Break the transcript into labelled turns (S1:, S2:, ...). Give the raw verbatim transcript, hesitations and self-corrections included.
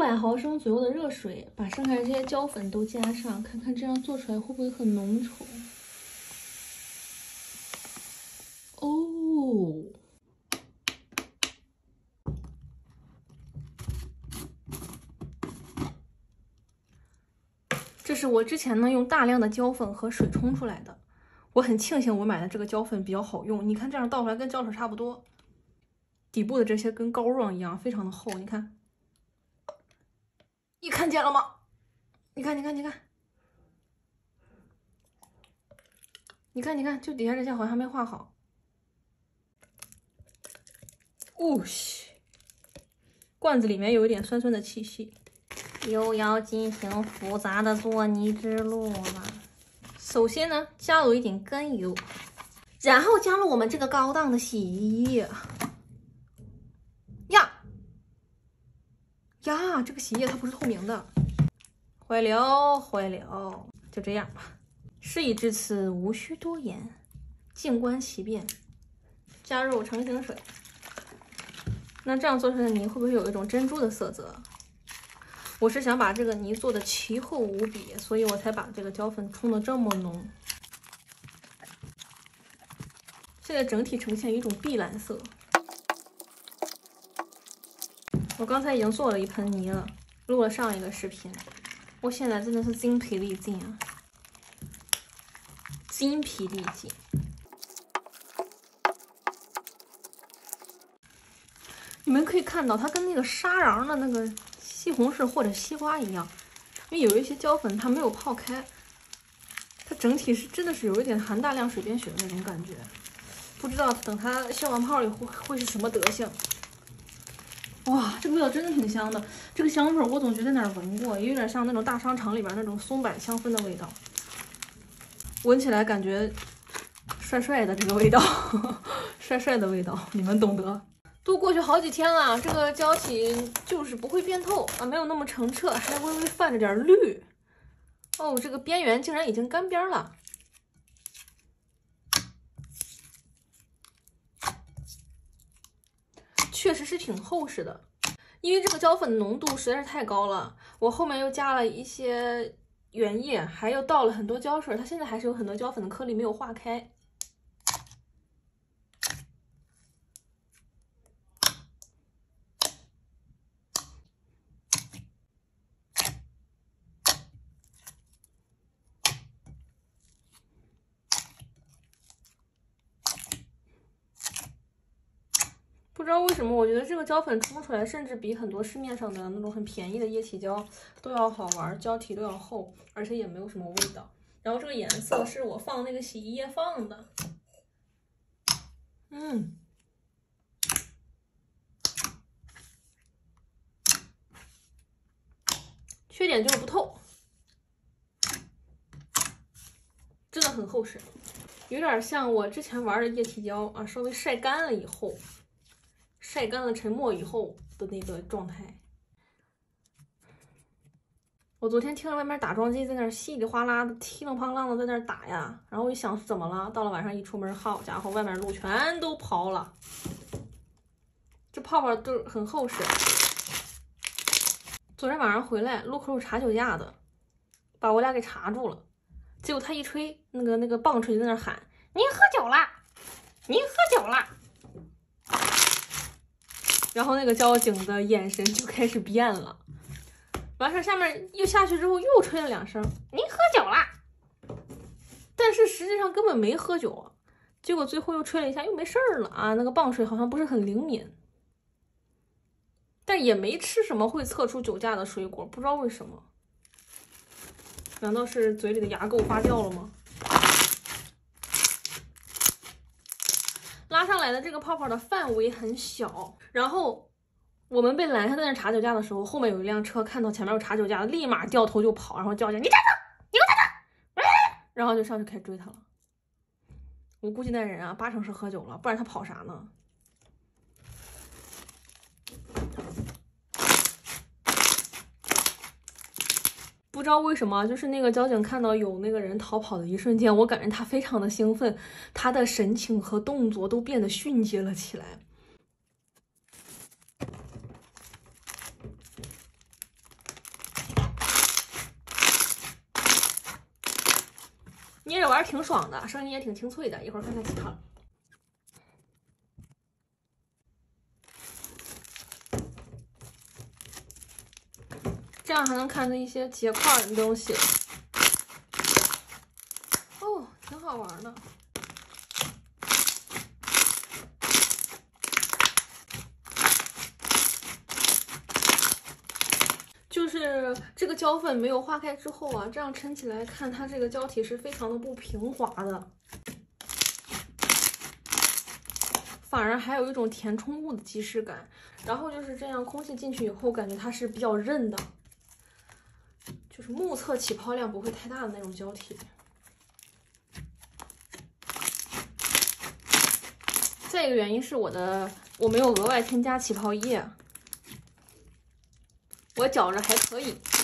S1: 百毫升左右的热水，把剩下的这些胶粉都加上，看看这样做出来会不会很浓稠？哦，这是我之前呢用大量的胶粉和水冲出来的。我很庆幸我买的这个胶粉比较好用，你看这样倒出来跟胶水差不多，底部的这些跟膏状一样，非常的厚，你看。 你看见了吗？你看，你看，你看，你看，你看，就底下这些好像还没画好。哦西，罐子里面有一点酸酸的气息，又要进行复杂的做泥之路了。首先呢，加入一点甘油，然后加入我们这个高档的洗衣液。呀呀，这个洗衣液它不是透明的。 回流，回流，就这样吧。事已至此，无需多言，静观其变。加入成型水，那这样做出来的泥会不会有一种珍珠的色泽？我是想把这个泥做的奇厚无比，所以我才把这个胶粉冲的这么浓。现在整体呈现一种碧蓝色。我刚才已经做了一盆泥了，录了上一个视频。 我现在真的是精疲力尽啊，精疲力尽。你们可以看到，它跟那个沙瓤的那个西红柿或者西瓜一样，因为有一些胶粉它没有泡开，它整体是真的是有一点含大量水变血的那种感觉。不知道等它消完泡以后会是什么德行。 哇，这个味道真的挺香的。这个香味我总觉得哪儿闻过，也有点像那种大商场里边那种松柏香氛的味道。闻起来感觉帅帅的，这个味道，帅帅的味道，你们懂得。都过去好几天了，这个胶体就是不会变透啊，没有那么澄澈，还微微泛着点绿。哦，这个边缘竟然已经干边了。 确实是挺厚实的，因为这个胶粉浓度实在是太高了。我后面又加了一些原液，还又倒了很多胶水，它现在还是有很多胶粉的颗粒没有化开。不知道为什么，我觉得这个胶粉冲出来，甚至比很多市面上的那种很便宜的液体胶都要好玩，胶体都要厚，而且也没有什么味道。然后这个颜色是我放那个洗衣液放的，嗯，缺点就是不透，真的很厚实，有点像我之前玩的液体胶啊，稍微晒干了以后。 晒干了沉没以后的那个状态。我昨天听着外面打桩机在那儿稀里哗啦的、噼里啪啦的在那儿打呀，然后我一想怎么了？到了晚上一出门，好家伙，外面路全都刨了，这泡泡都很厚实。昨天晚上回来，路口有查酒驾的，把我俩给查住了。结果他一吹，那个那个棒槌就在那喊：“您喝酒了，您喝酒了。” 然后那个交警的眼神就开始变了，完事儿下面又下去之后又吹了两声，您喝酒啦，但是实际上根本没喝酒啊，结果最后又吹了一下又没事儿了啊，那个棒槌好像不是很灵敏，但也没吃什么会测出酒驾的水果，不知道为什么，难道是嘴里的牙垢发酵了吗？ 拉上来的这个泡泡的范围很小，然后我们被拦下在那查酒驾的时候，后面有一辆车看到前面有查酒驾的，立马掉头就跑，然后叫叫你站住，你给我站住，然后就上去开始追他了。我估计那人啊，八成是喝酒了，不然他跑啥呢？不知道为什么，就是那个交警看到有那个人逃跑的一瞬间，我感觉他非常的兴奋，他的神情和动作都变得迅捷了起来。 捏着玩挺爽的，声音也挺清脆的。一会儿看看其他。这样还能看到一些结块的东西。哦，挺好玩的。就是这个胶粉没有化开之后啊，这样抻起来看，它这个胶体是非常的不平滑的，反而还有一种填充物的即视感。然后就是这样，空气进去以后，感觉它是比较韧的，就是目测起泡量不会太大的那种胶体。再一个原因是我的我没有额外添加起泡液，我搅着还可以。